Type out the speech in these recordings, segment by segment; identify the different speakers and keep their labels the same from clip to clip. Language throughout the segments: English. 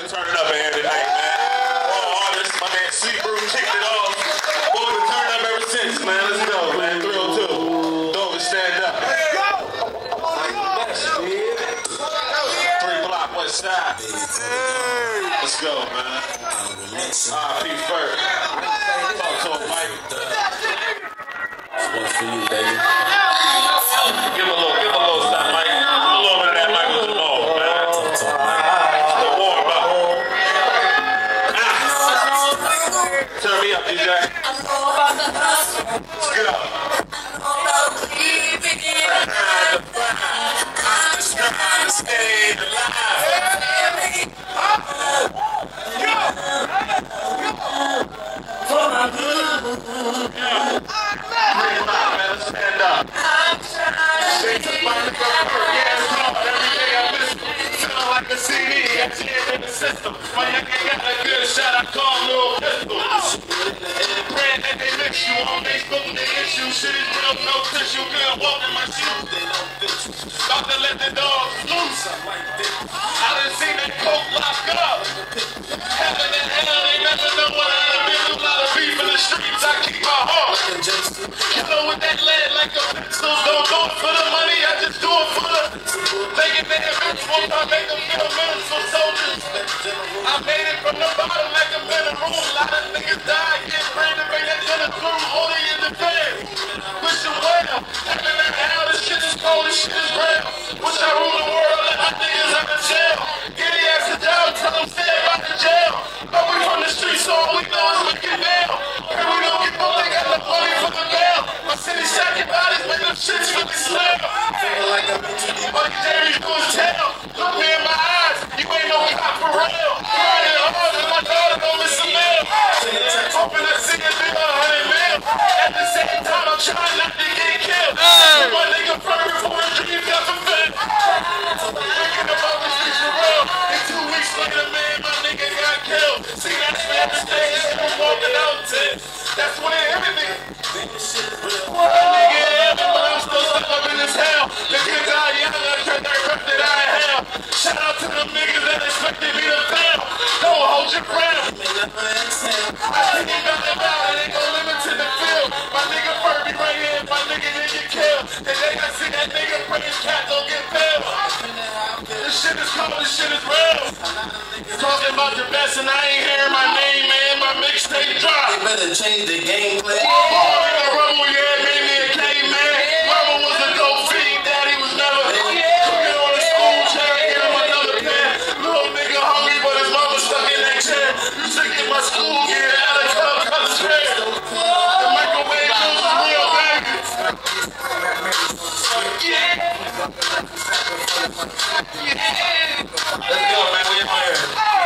Speaker 1: turn it up in here tonight, man. All artists, my man C-Brew kicked it off. Boy, we've been turned up ever since, man. Let's go, man. 302. Dog, stand up. Let's go. 3 block, west side. Let's go, man. R.I.P. Ferg. Talk to him, Mike.
Speaker 2: One for you, baby.
Speaker 1: Give him a little something, Mike. Give him a little bit of that Michael Jamal, man. The warm up. Turn me up, DJ. Let's go. Just trying to stay alive. For my good. Stand up. Say to my every day I miss feeling like a CD. Got tears in the system. My nigga got a good shot. I call Lil Pistol. Praying that they mix you on Facebook. They issue shit is real, no tissue. Good walk in my shoes. About to let the dogs loose. I done seen that coke lock up. Heaven and hell, they never know what I've been through. A lot of beef in the streets. I keep my heart. Killer with that lead like a pencil. Don't do it for the money, I just do it for the thinking they eventual. I make them feel mental soldiers. I made it from the bottom like I'm in a room. A lot of niggas die, get free to bring that dinner through. Only in the bed. Wish you well. Heaven and hell, this shit is cold, this shit is real. Wish I rule the world, let my niggas out of jail. Get the ass to jail, tell them stay about the jail. But we from the streets, so all we know is looking down. And we don't get no they got the money for the bail. My city shocking bodies, make them shits really slim. Feel like I'm in too deep. Like Jerry doing tail. Look me in my eyes, you ain't no cop for real. Crying hard and my daughter don't miss a meal. Hoping I see a nigga 100 mil. At the same time, I'm trying not to get killed. My nigga Ferg for a dream got fulfilled. Thinking about the streets for real. And 2 weeks later, man, my nigga got killed. See, that's where the stage is walking out to. That's when everything. Nigga, but I'm still stuck up in this hell. The kids out young, I turned that rep that I have. Shout out to them niggas that expected me to fail. Don't hold your ground. I think you got them out, it ain't gon' limit to the field. My nigga Ferg be right here, my nigga didn't get killed. And they got see that nigga bring his cat, don't get failed. This shit is cold, this shit is real. Talking about the best and I ain't hearing my name, man. My mixtape drop.
Speaker 2: They better change the gameplay.
Speaker 1: Rebel, yeah, made me a caveman. Mama was a dope fiend, daddy was never cooking on a school chair, get him another pen. Little nigga hungry, but his mama stuck in that chair. Used to get my school gear out of cup, cut the spare. The microwave was real baby. Yeah. Let's go, man. We out here.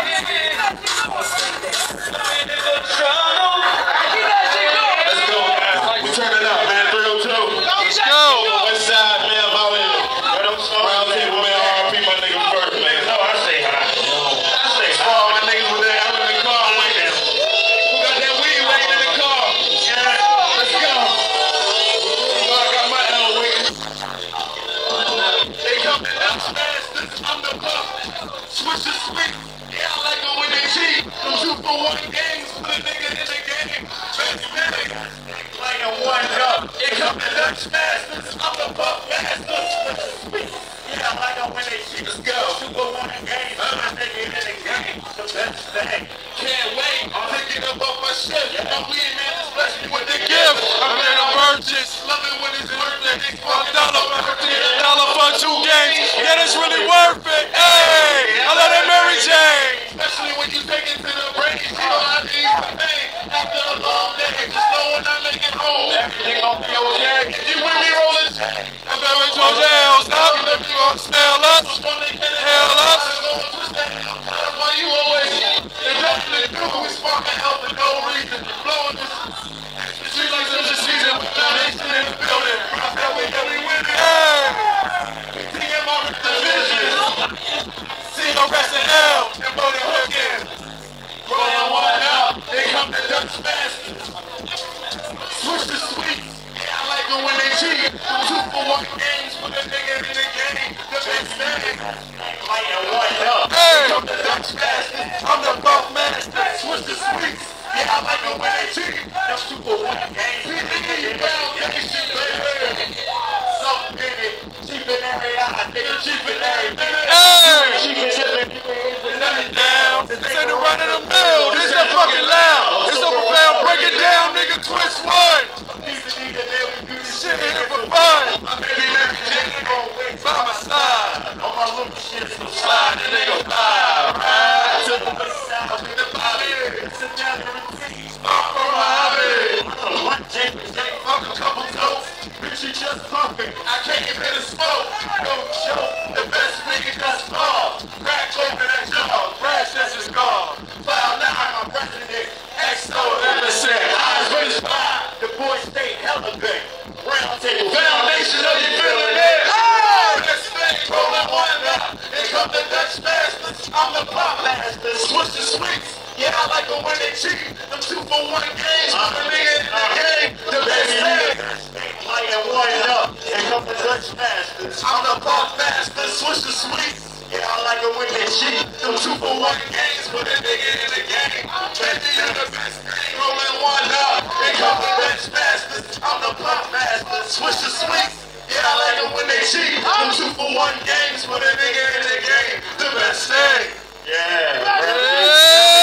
Speaker 1: Let's go, man. We turn it up, man. 302. Let's go. West side, man. About here. Round table, man. R.I.P. my nigga Ferg, man. No, I say hi. I say hi. All my niggas were there. I was in the car waiting. Who got that weed waiting in the car? Yeah. Let's go. I got my L waiting. They come and I'm smashed. I'm the puff. Switch the sweet. Yeah, I like it when they cheat. Them 2-for-1 games. Put a nigga in the game. Big like a 1-up. It come to Dutch masters. I'm the puff master. Yeah, I like it when they cheat. Let's go. 2-for-1 games. Put a nigga in the game. The best thing. Can't wait. I'm picking up off my shit. My weed man is blessed me with the gift. I'm in a purchase. Love it when it's worth it. $1 for 2 games. Yeah, that's really worth it. Hey, I love that Mary Jane. Especially when you take it to the brain. You know I need the pain. After a long day, just know when I make it home. Everything gon' be okay. You with me rolling? I'm going to jail. Stop. You gon' smell us. Hell us. That's why you always. There's nothing to do. We sparking out for no reason. Blowing this. The street like there's a season. Foundation in the building. That way that we win it. TM on the division. See no rest in hell. And voting again. Rolling 1 out. They come to Dutch masters. Switch the sweet. Yeah, I like it when they cheat. 2-for-1 games. Put a nigga in the game. The best thing. Like a 1 up. They come to Dutch masters. I came here to smoke. Yo, the best nigga that's all. Crack open that jaw. Crash that's his gone. File 9, my president. XO Emerson. Eyes raised high. The boys stay hella big. Round table. Foundation of you feeling it. Best thing rolling one up. Here come the Dutch masters. I'm the pop master. Switch the sweets. Yeah, I like them when they cheat. Them 2-for-1 games. I'm the nigga in the game. The best thing. Lighting one up. Here come the Dutch masters. I'm the pop master. Switch the sweets. Yeah, I like them when they cheat. Them 2-for-1 games. Put a nigga in the game. Baby, you're the best thing. Rolling one up. Here come the Dutch masters. I'm the pop master. Switch the sweets. Yeah, I like them when they cheat. Them 2-for-1 games. Put a nigga in the game. The best thing. Yeah.